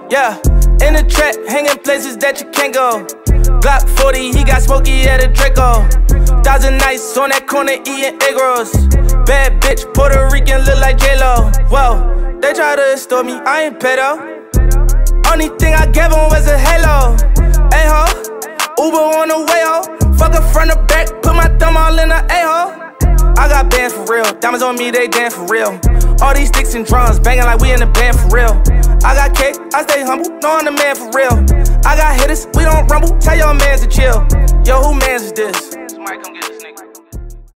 Yeah, in the trap, hanging places that you can't go. Glock 40, he got smoky at a Draco. 1,000 nights on that corner eating egg rolls. Bad bitch, Puerto Rican, look like J-Lo. Whoa, they try to extort me, I ain't pedo. Only thing I gave him was a halo. Ay ho, Uber on the way ho. Fuck her front or back, put my thumb all in the A-hole. I got bands for real, diamonds on me, they dance for real. All these sticks and drums, banging like we in the band for real. I got cake, I stay humble, know I'm the man for real. I got hitters, we don't rumble, tell your mans to chill. Yo, who mans is this? Somebody come get us.